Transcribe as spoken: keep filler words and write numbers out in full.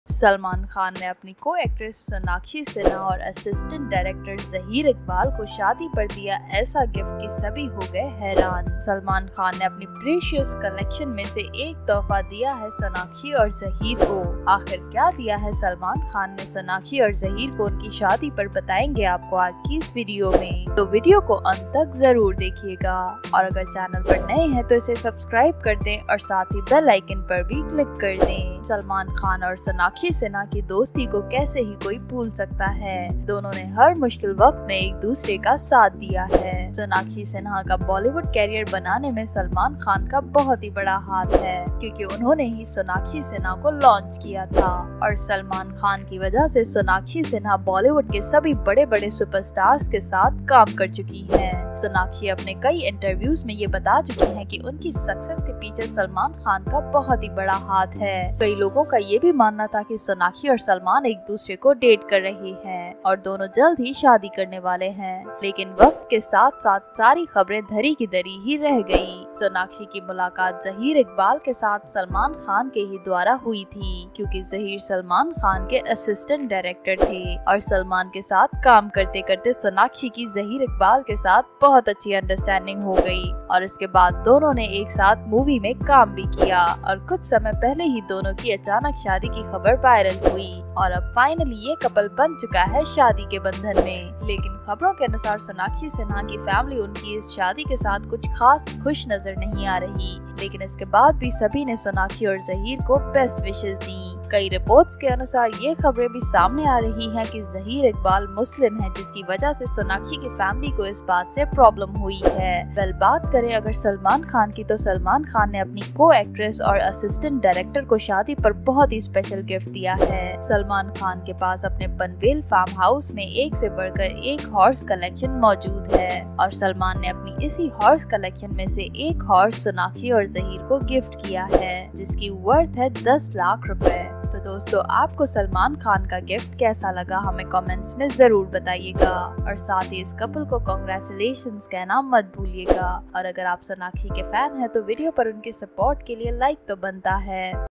सलमान खान ने अपनी को एक्ट्रेस सोनाक्षी सिन्हा और असिस्टेंट डायरेक्टर जहीर इकबाल को शादी पर दिया ऐसा गिफ्ट कि सभी हो गए हैरान। सलमान खान ने अपनी प्रीशियस कलेक्शन में से एक तोहफा दिया है सोनाक्षी और जहीर को। आखिर क्या दिया है सलमान खान ने सोनाक्षी और जहीर को उनकी शादी पर, बताएंगे आपको आज की इस वीडियो में, तो वीडियो को अंत तक जरूर देखिएगा। और अगर चैनल पर नए हैं तो इसे सब्सक्राइब कर दें और साथ ही बेल आइकन पर भी क्लिक कर दें। सलमान खान और सोनाक्षी सिन्हा की दोस्ती को कैसे ही कोई भूल सकता है। दोनों ने हर मुश्किल वक्त में एक दूसरे का साथ दिया है। सोनाक्षी सिन्हा का बॉलीवुड कैरियर बनाने में सलमान खान का बहुत ही बड़ा हाथ है, क्योंकि उन्होंने ही सोनाक्षी सिन्हा को लॉन्च किया था। और सलमान खान की वजह से सोनाक्षी सिन्हा बॉलीवुड के सभी बड़े बड़े सुपरस्टार्स के साथ काम कर चुकी है। सोनाक्षी अपने कई इंटरव्यूज में ये बता चुकी हैं कि उनकी सक्सेस के पीछे सलमान खान का बहुत ही बड़ा हाथ है। कई लोगों का ये भी मानना था कि सोनाक्षी और सलमान एक दूसरे को डेट कर रही हैं और दोनों जल्द ही शादी करने वाले हैं, लेकिन वक्त के साथ साथ सारी खबरें धरी की धरी ही रह गई। सोनाक्षी की मुलाकात जहीर इकबाल के साथ सलमान खान के ही द्वारा हुई थी, क्योंकि जहीर सलमान खान के असिस्टेंट डायरेक्टर थे और सलमान के साथ काम करते करते सोनाक्षी की जहीर इकबाल के साथ बहुत अच्छी अंडरस्टैंडिंग हो गई और इसके बाद दोनों ने एक साथ मूवी में काम भी किया और कुछ समय पहले ही दोनों की अचानक शादी की खबर वायरल हुई और अब फाइनली ये कपल बन चुका है शादी के बंधन में। लेकिन खबरों के अनुसार सोनाक्षी सिन्हा की फैमिली उनकी इस शादी के साथ कुछ खास खुश नजर नहीं आ रही, लेकिन इसके बाद भी सभी ने सोनाक्षी और जहीर को बेस्ट विशेस दी। कई रिपोर्ट्स के अनुसार ये खबरें भी सामने आ रही हैं कि जहीर इकबाल मुस्लिम है, जिसकी वजह से सोनाक्षी की फैमिली को इस बात से प्रॉब्लम हुई है। वेल, बात करें अगर सलमान खान की, तो सलमान खान ने अपनी को एक्ट्रेस और असिस्टेंट डायरेक्टर को शादी पर बहुत ही स्पेशल गिफ्ट दिया है। सलमान खान के पास अपने पनवेल फार्म हाउस में एक से बढ़कर एक हॉर्स कलेक्शन मौजूद है और सलमान ने अपनी इसी हॉर्स कलेक्शन में से एक हॉर्स सोनाक्षी और जहीर को गिफ्ट किया है, जिसकी वर्थ है दस लाख रुपए। तो दोस्तों, आपको सलमान खान का गिफ्ट कैसा लगा हमें कमेंट्स में जरूर बताइएगा और साथ ही इस कपल को कांग्रेचुलेशंस कहना मत भूलिएगा। और अगर आप सोनाक्षी के फैन हैं तो वीडियो पर उनके सपोर्ट के लिए लाइक तो बनता है।